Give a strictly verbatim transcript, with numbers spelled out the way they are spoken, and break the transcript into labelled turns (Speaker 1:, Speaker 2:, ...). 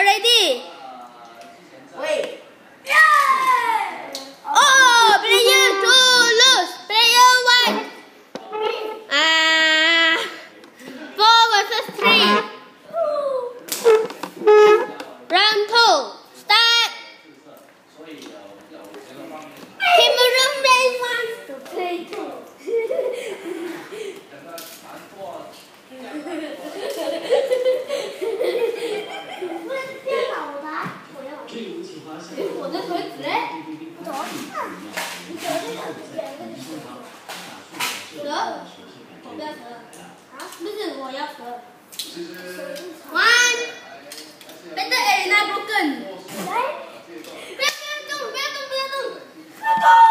Speaker 1: ready?
Speaker 2: Wait.
Speaker 1: Oh, player two lose. Player one. Ah, four versus three. Round two. Start. Cameron Ray wants to play too.
Speaker 2: 我的腿指嘞？走啊！你走这个，蛇？我不要蛇。啊？不是，我要蛇。
Speaker 1: One. Better Elena broken.
Speaker 2: 来，不要不要动，不要动，不要动，不要动。